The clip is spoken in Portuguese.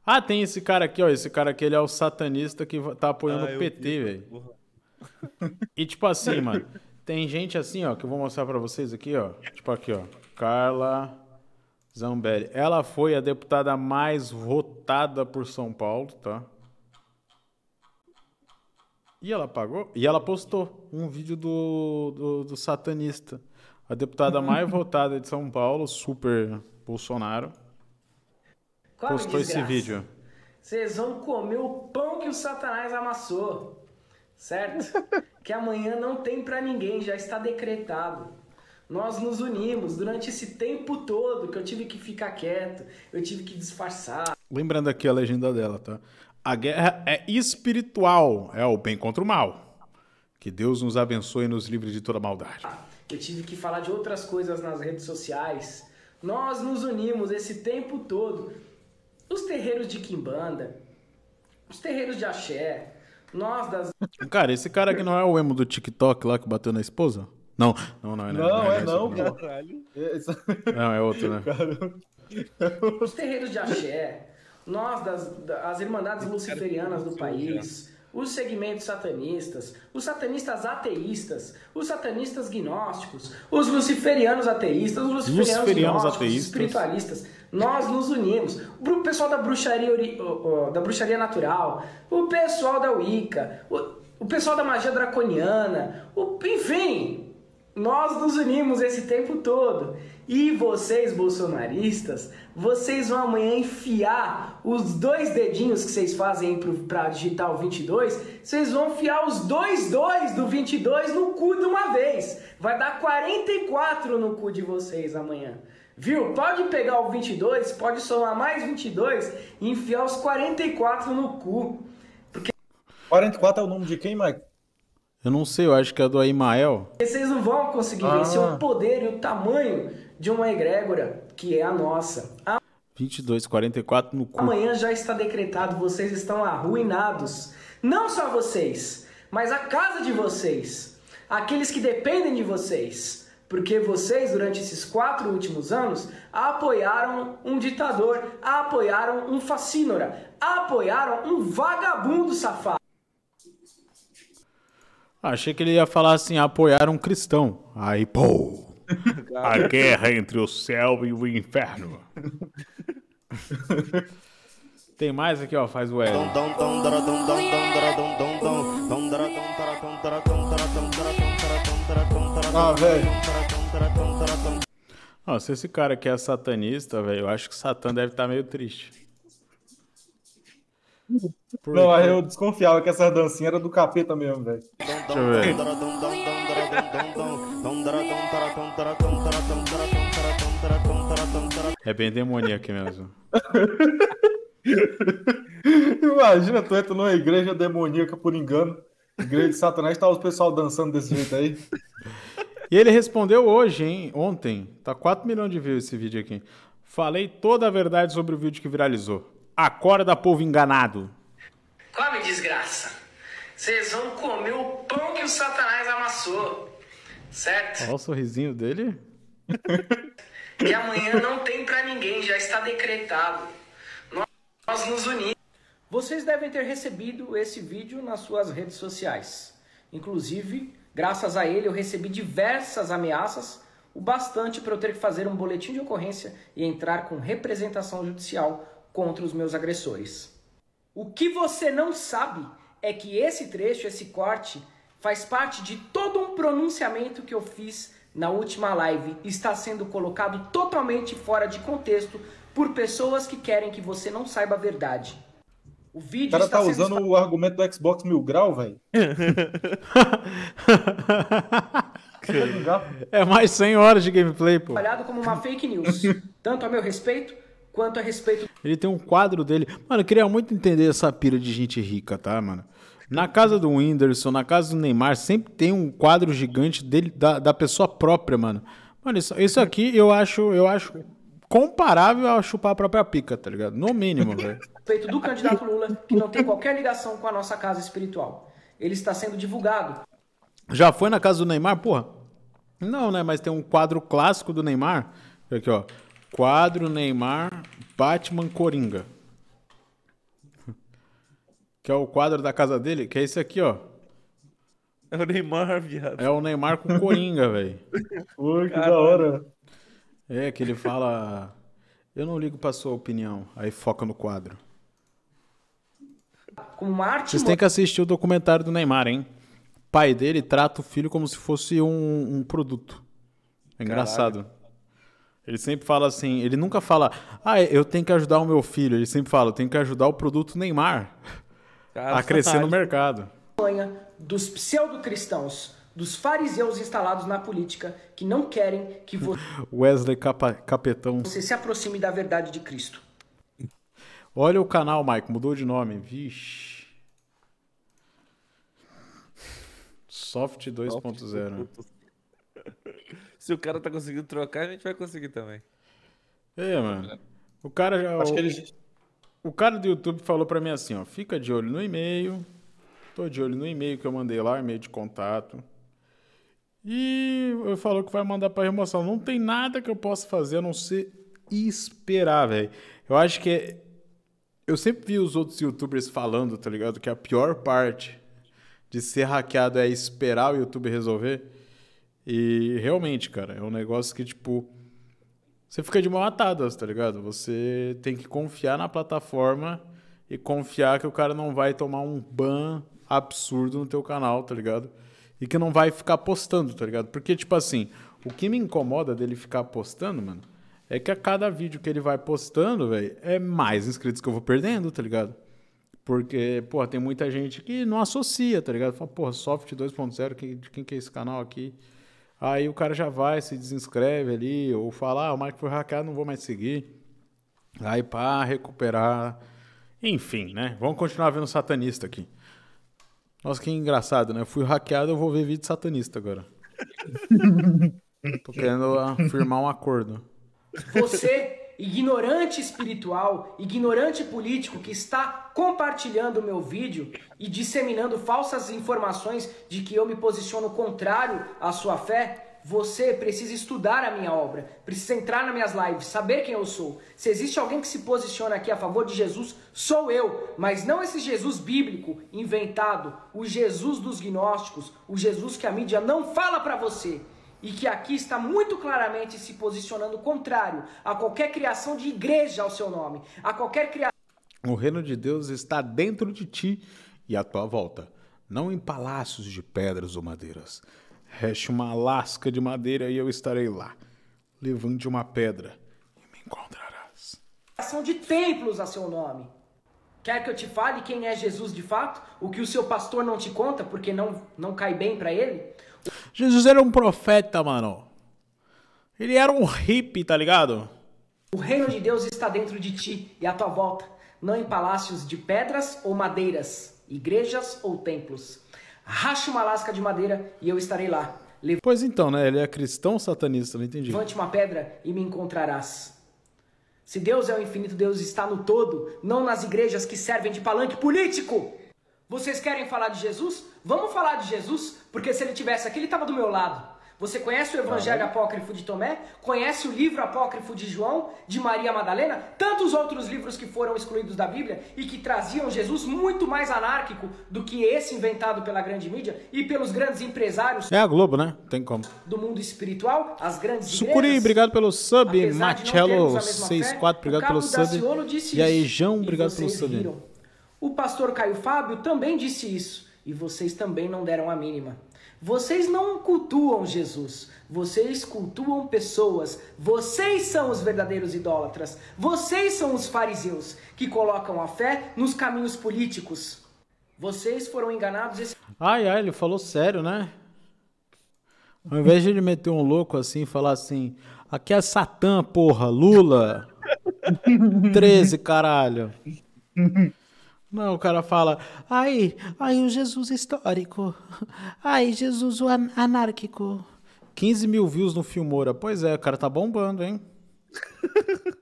Ah, tem esse cara aqui, ó. Esse cara aqui, ele é o satanista que tá apoiando o eu PT, vi, velho. porra. E tipo assim, mano, tem gente assim, ó, que eu vou mostrar pra vocês aqui, ó. Tipo aqui, ó. Carla Zambelli. Ela foi a deputada mais votada por São Paulo, tá? E ela pagou? E ela postou um vídeo do satanista. A deputada mais votada de São Paulo, super Bolsonaro, Come, postou esse desgraça. vídeo. Vocês vão comer o pão que o Satanás amassou, certo? Que amanhã não tem pra ninguém, já está decretado. Nós nos unimos durante esse tempo todo que eu tive que ficar quieto, eu tive que disfarçar. Lembrando aqui a legenda dela, tá? A guerra é espiritual, é o bem contra o mal. Que Deus nos abençoe e nos livre de toda maldade. Eu tive que falar de outras coisas nas redes sociais. Nós nos unimos esse tempo todo. Os terreiros de Quimbanda, os terreiros de Axé, nós das... Cara, esse cara aqui não é o emo do TikTok lá que bateu na esposa? Não, Não, esse, pô. Caralho. Não, é outro, né? Os terreiros de Axé, nós as Irmandades Luciferianas do país, os segmentos satanistas, os satanistas ateístas, os satanistas gnósticos, os luciferianos ateístas, os luciferianos gnósticos, ateístas. espiritualistas, nós nos unimos. O pessoal da bruxaria natural, o pessoal da Wicca, o pessoal da magia draconiana, enfim... Nós nos unimos esse tempo todo. E vocês, bolsonaristas, vocês vão amanhã enfiar os 2 dedinhos que vocês fazem para digitar o 22, vocês vão enfiar os 2 do 22 no cu de uma vez. Vai dar 44 no cu de vocês amanhã. Viu? Pode pegar o 22, pode somar mais 22 e enfiar os 44 no cu. 44 é o nome de quem, Mike? Eu não sei, eu acho que é do Aimael. Vocês não vão conseguir vencer o poder e o tamanho de uma egrégora que é a nossa. 22, 44 no cu. Amanhã já está decretado, vocês estão arruinados. Não só vocês, mas a casa de vocês. Aqueles que dependem de vocês. Porque vocês, durante esses 4 últimos anos, apoiaram um ditador, apoiaram um facínora, apoiaram um vagabundo safado. Achei que ele ia falar assim, apoiar um cristão. Aí, pô, a guerra entre o céu e o inferno. Tem mais aqui, ó, faz o L. Ah, velho. Ó, se esse cara aqui é satanista, velho, eu acho que Satã deve estar meio triste. Não, aí eu desconfiava que essa dancinha era do capeta mesmo, velho. Deixa eu ver. É bem demoníaco mesmo. Imagina, tu entra numa igreja demoníaca por engano. Igreja de Satanás, tá os pessoal dançando desse jeito aí. E ele respondeu hoje, hein? Ontem. Tá 4 milhões de views esse vídeo aqui. Falei toda a verdade sobre o vídeo que viralizou. Acorda, povo enganado. Come, desgraça. Vocês vão comer o pão que o Satanás amassou. Certo? Olha o sorrisinho dele. Que amanhã não tem pra ninguém, já está decretado. Nós nos unimos. Vocês devem ter recebido esse vídeo nas suas redes sociais. Inclusive, graças a ele eu recebi diversas ameaças, o bastante para eu ter que fazer um boletim de ocorrência e entrar com representação judicial contra os meus agressores. O que você não sabe é que esse trecho, esse corte, faz parte de todo um pronunciamento que eu fiz na última live. Está sendo colocado totalmente fora de contexto por pessoas que querem que você não saiba a verdade. O vídeo O cara está tá sendo usando o argumento do Xbox 1000 grau, velho. É mais 100 horas de gameplay, pô. espalhado como uma fake news, tanto a meu respeito quanto a respeito. Ele tem um quadro dele. Mano, eu queria muito entender essa pira de gente rica, tá, mano? Na casa do Whindersson, na casa do Neymar, sempre tem um quadro gigante dele, da pessoa própria, mano. Mano, isso aqui eu acho comparável a chupar a própria pica, tá ligado? No mínimo, velho. Respeito do candidato Lula, que não tem qualquer ligação com a nossa casa espiritual. Ele está sendo divulgado. Já foi na casa do Neymar, porra? Não, né? Mas tem um quadro clássico do Neymar. Aqui, ó. Quadro Neymar, Batman Coringa. que é o quadro da casa dele, que é esse aqui, ó. É o Neymar, viado. É o Neymar com Coringa, velho. Pô, que da hora. É, que ele fala... Eu não ligo pra sua opinião. Aí foca no quadro. Como uma arte. Vocês têm que assistir o documentário do Neymar, hein? O pai dele trata o filho como se fosse um produto. É engraçado. Ele sempre fala assim, ele nunca fala, eu tenho que ajudar o meu filho. Ele sempre fala, eu tenho que ajudar o produto Neymar a crescer no mercado. Dos pseudo-cristãos, dos fariseus instalados na política, que não querem que Wesley Capetão. você se aproxime da verdade de Cristo. Olha o canal, Mike, mudou de nome. Vixe. Soft 2.0. Se o cara tá conseguindo trocar, a gente vai conseguir também. É, mano. O cara já... Acho que ele... O cara do YouTube falou pra mim assim, ó. Fica de olho no e-mail. Tô de olho no e-mail que eu mandei lá, e-mail de contato. E ele falou que vai mandar pra remoção. Não tem nada que eu possa fazer a não ser esperar, velho. Eu acho que... Eu sempre vi os outros YouTubers falando, tá ligado? Que a pior parte de ser hackeado é esperar o YouTube resolver. E realmente, cara, é um negócio que, tipo... Você fica de mão atada, tá ligado? Você tem que confiar na plataforma e confiar que o cara não vai tomar um ban absurdo no teu canal, tá ligado? E que não vai ficar postando, tá ligado? Porque, tipo assim, o que me incomoda dele ficar postando, mano, é que a cada vídeo que ele vai postando, velho, é mais inscritos que eu vou perdendo, tá ligado? Porque, porra, tem muita gente que não associa, tá ligado? Fala, porra, Soft 2.0, de quem que é esse canal aqui? Aí o cara já vai, se desinscreve ali, ou fala, o Mike foi hackeado, não vou mais seguir. Aí pá, recuperar. Enfim, né? Vamos continuar vendo satanista aqui. Nossa, que engraçado, né? Eu fui hackeado, eu vou ver vídeo satanista agora. Tô querendo firmar um acordo. Você, ignorante espiritual, ignorante político que está compartilhando o meu vídeo e disseminando falsas informações de que eu me posiciono contrário à sua fé, você precisa estudar a minha obra, precisa entrar nas minhas lives, saber quem eu sou. Se existe alguém que se posiciona aqui a favor de Jesus, sou eu, mas não esse Jesus bíblico inventado, o Jesus dos gnósticos, o Jesus que a mídia não fala pra você. E que aqui está muito claramente se posicionando contrário a qualquer criação de igreja ao seu nome, a qualquer criação. O reino de Deus está dentro de ti e à tua volta, não em palácios de pedras ou madeiras. Reste uma lasca de madeira e eu estarei lá. Levante uma pedra e me encontrarás. Criação de templos a seu nome. Quer que eu te fale quem é Jesus de fato? O que o seu pastor não te conta porque não cai bem para ele? Jesus era um profeta, mano. Ele era um hippie, tá ligado? O reino de Deus está dentro de ti e à tua volta, não em palácios de pedras ou madeiras, igrejas ou templos. Rache uma lasca de madeira e eu estarei lá. Pois então, né? Ele é cristão satanista, não entendi. Levante uma pedra e me encontrarás. Se Deus é o infinito, Deus está no todo, não nas igrejas que servem de palanque político. Vocês querem falar de Jesus? Vamos falar de Jesus, porque se ele tivesse aqui, ele estava do meu lado. Você conhece o Evangelho Apócrifo de Tomé? Conhece o livro apócrifo de João, de Maria Madalena? Tantos outros livros que foram excluídos da Bíblia e que traziam Jesus muito mais anárquico do que esse inventado pela grande mídia e pelos grandes empresários. É a Globo, né? Tem como. Do mundo espiritual, as grandes Sucuri, igrejas. obrigado pelo sub. Apesar de não termos a mesma Machello64, fé, obrigado o pelo Cabo sub. Daciolo disse E aí, isso, João, e obrigado pelo vocês sub. viram. O pastor Caio Fábio também disse isso, e vocês também não deram a mínima. Vocês não cultuam Jesus, vocês cultuam pessoas. Vocês são os verdadeiros idólatras. Vocês são os fariseus que colocam a fé nos caminhos políticos. Vocês foram enganados. Ai, ele falou sério, né? Ao invés de ele meter um louco assim e falar assim, aqui é Satã, porra, Lula, 13, caralho. Não, o cara fala, ai, o Jesus histórico, ai, Jesus o anárquico. 15 mil views no Filmora. Pois é, o cara tá bombando, hein?